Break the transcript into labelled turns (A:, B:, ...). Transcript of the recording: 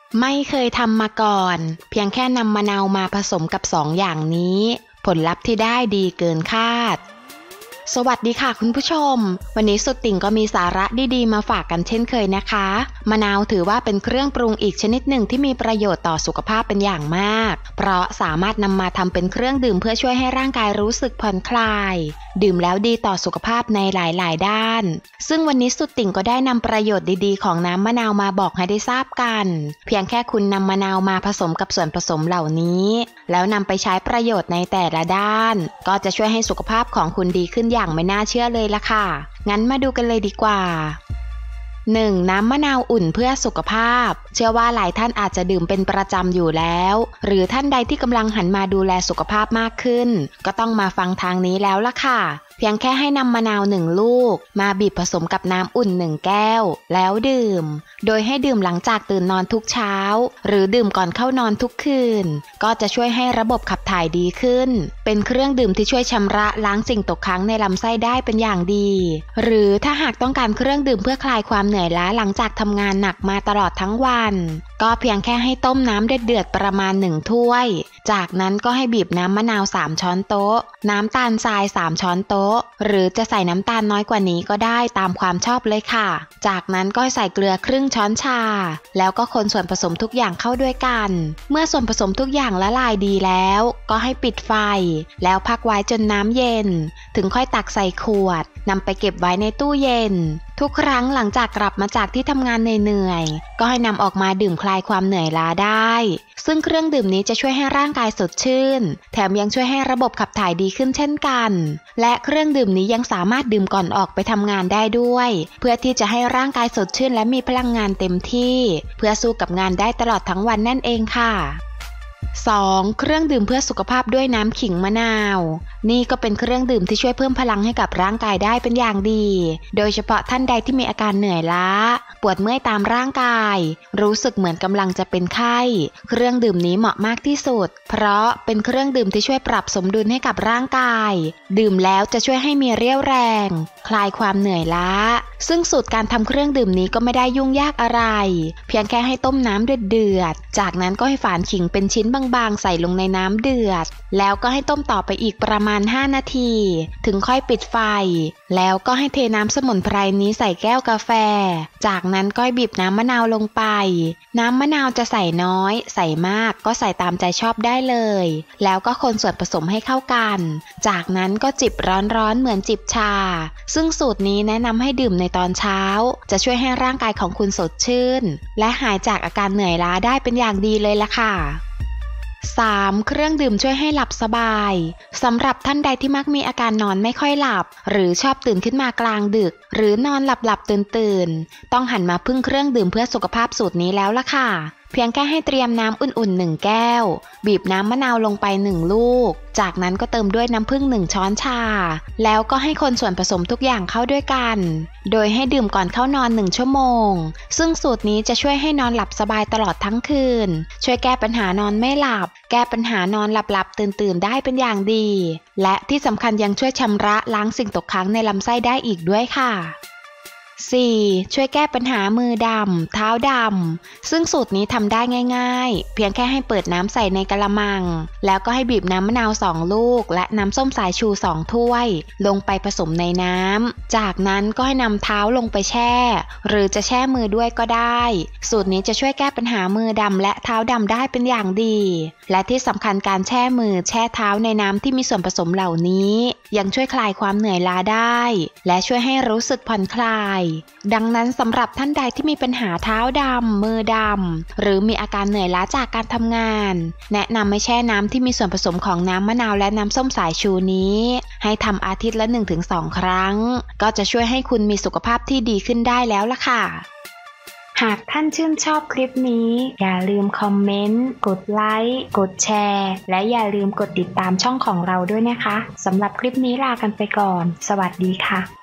A: ไม่เคยทำมาก่อนเพียงแค่นำมะนาวมาผสมกับ2 อย่างนี้ผลลัพธ์ที่ได้ดีเกินคาดสวัสดีค่ะคุณผู้ชมวันนี้สุดติ่งก็มีสาระดีๆมาฝากกันเช่นเคยนะคะมะนาวถือว่าเป็นเครื่องปรุงอีกชนิดหนึ่งที่มีประโยชน์ต่อสุขภาพเป็นอย่างมากเพราะสามารถนำมาทำเป็นเครื่องดื่มเพื่อช่วยให้ร่างกายรู้สึกผ่อนคลายดื่มแล้วดีต่อสุขภาพในหลายๆด้านซึ่งวันนี้สุดติ่งก็ได้นำประโยชน์ดีๆของน้ำมะนาวมาบอกให้ได้ทราบกันเพียงแค่คุณนำมะนาวมาผสมกับส่วนผสมเหล่านี้แล้วนำไปใช้ประโยชน์ในแต่ละด้านก็จะช่วยให้สุขภาพของคุณดีขึ้นอย่างไม่น่าเชื่อเลยล่ะค่ะงั้นมาดูกันเลยดีกว่า 1. น้ำมะนาวอุ่นเพื่อสุขภาพเชื่อว่าหลายท่านอาจจะดื่มเป็นประจำอยู่แล้วหรือท่านใดที่กำลังหันมาดูแลสุขภาพมากขึ้นก็ต้องมาฟังทางนี้แล้วล่ะค่ะเพียงแค่ให้นำมะนาว1 ลูกมาบีบผสมกับน้ำอุ่น1 แก้วแล้วดื่มโดยให้ดื่มหลังจากตื่นนอนทุกเช้าหรือดื่มก่อนเข้านอนทุกคืนก็จะช่วยให้ระบบขับถ่ายดีขึ้นเป็นเครื่องดื่มที่ช่วยชำระล้างสิ่งตกค้างในลำไส้ได้เป็นอย่างดีหรือถ้าหากต้องการเครื่องดื่มเพื่อคลายความเหนื่อยล้าหลังจากทำงานหนักมาตลอดทั้งวันก็เพียงแค่ให้ต้มน้ำเดือดๆประมาณ1 ถ้วยจากนั้นก็ให้บีบน้ำมะนาว3 ช้อนโต๊ะน้ำตาลทราย3 ช้อนโต๊ะหรือจะใส่น้ำตาลน้อยกว่านี้ก็ได้ตามความชอบเลยค่ะจากนั้นก็ใส่เกลือครึ่งช้อนชาแล้วก็คนส่วนผสมทุกอย่างเข้าด้วยกันเมื่อส่วนผสมทุกอย่างละลายดีแล้วก็ให้ปิดไฟแล้วพักไว้จนน้ำเย็นถึงค่อยตักใส่ขวดนำไปเก็บไว้ในตู้เย็นทุกครั้งหลังจากกลับมาจากที่ทำงานเหนื่อยๆก็ให้นำออกมาดื่มคลายความเหนื่อยล้าได้ซึ่งเครื่องดื่มนี้จะช่วยให้ร่างกายสดชื่นแถมยังช่วยให้ระบบขับถ่ายดีขึ้นเช่นกันและเครื่องดื่มนี้ยังสามารถดื่มก่อนออกไปทำงานได้ด้วยเพื่อที่จะให้ร่างกายสดชื่นและมีพลังงานเต็มที่เพื่อสู้กับงานได้ตลอดทั้งวันนั่นเองค่ะ 2. เครื่องดื่มเพื่อสุขภาพด้วยน้ำขิงมะนาวนี่ก็เป็นเครื่องดื่มที่ช่วยเพิ่มพลังให้กับร่างกายได้เป็นอย่างดีโดยเฉพาะท่านใดที่มีอาการเหนื่อยล้าปวดเมื่อยตามร่างกายรู้สึกเหมือนกำลังจะเป็นไข้เครื่องดื่มนี้เหมาะมากที่สุดเพราะเป็นเครื่องดื่มที่ช่วยปรับสมดุลให้กับร่างกายดื่มแล้วจะช่วยให้มีเรี่ยวแรงคลายความเหนื่อยล้าซึ่งสูตรการทำเครื่องดื่มนี้ก็ไม่ได้ยุ่งยากอะไรเพียงแค่ให้ต้มน้ำเดือดๆจากนั้นก็ให้ฝานขิงเป็นชิ้นบางๆใส่ลงในน้ำเดือดแล้วก็ให้ต้มต่อไปอีกประมาณ5 นาทีถึงค่อยปิดไฟแล้วก็ให้เทน้ำสมุนไพรนี้ใส่แก้วกาแฟจากนั้นก็บีบน้ำมะนาวลงไปน้ำมะนาวจะใส่น้อยใส่มากก็ใส่ตามใจชอบได้เลยแล้วก็คนส่วนผสมให้เข้ากันจากนั้นก็จิบร้อนๆเหมือนจิบชาซึ่งสูตรนี้แนะนำให้ดื่มในตอนเช้าจะช่วยให้ร่างกายของคุณสดชื่นและหายจากอาการเหนื่อยล้าได้เป็นอย่างดีเลยล่ะค่ะ 3. เครื่องดื่มช่วยให้หลับสบายสำหรับท่านใดที่มักมีอาการนอนไม่ค่อยหลับหรือชอบตื่นขึ้นมากลางดึกหรือนอนหลับตื่นต้องหันมาพึ่งเครื่องดื่มเพื่อสุขภาพสูตรนี้แล้วล่ะค่ะเพียงแค่ให้เตรียมน้ำอุ่นๆ1 แก้วบีบน้ำมะนาวลงไป1 ลูกจากนั้นก็เติมด้วยน้ำผึ้ง1 ช้อนชาแล้วก็ให้คนส่วนผสมทุกอย่างเข้าด้วยกันโดยให้ดื่มก่อนเข้านอน1 ชั่วโมงซึ่งสูตรนี้จะช่วยให้นอนหลับสบายตลอดทั้งคืนช่วยแก้ปัญหานอนไม่หลับแก้ปัญหานอนหลับๆตื่นได้เป็นอย่างดีและที่สำคัญยังช่วยชำระล้างสิ่งตกค้างในลำไส้ได้อีกด้วยค่ะ 4. ช่วยแก้ปัญหามือดำเท้าดำซึ่งสูตรนี้ทำได้ง่ายๆเพียงแค่ให้เปิดน้ำใส่ในกะละมังแล้วก็ให้บีบน้ำมะนาว2 ลูกและน้ำส้มสายชู2 ถ้วยลงไปผสมในน้ำจากนั้นก็ให้นำเท้าลงไปแช่หรือจะแช่มือด้วยก็ได้สูตรนี้จะช่วยแก้ปัญหามือดำและเท้าดำได้เป็นอย่างดีและที่สำคัญการแช่มือแช่เท้าในน้ำที่มีส่วนผสมเหล่านี้ยังช่วยคลายความเหนื่อยล้าได้และช่วยให้รู้สึกผ่อนคลายดังนั้นสำหรับท่านใดที่มีปัญหาเท้าดำมือดำหรือมีอาการเหนื่อยล้าจากการทำงานแนะนำให้แช่น้ำที่มีส่วนผสมของน้ำมะนาวและน้ำส้มสายชูนี้ให้ทำอาทิตย์ละ 1-2 ครั้งก็จะช่วยให้คุณมีสุขภาพที่ดีขึ้นได้แล้วล่ะค่ะหากท่านชื่นชอบคลิปนี้อย่าลืมคอมเมนต์กดไลค์กดแชร์และอย่าลืมกดติดตามช่องของเราด้วยนะคะสำหรับคลิปนี้ลากันไปก่อนสวัสดีค่ะ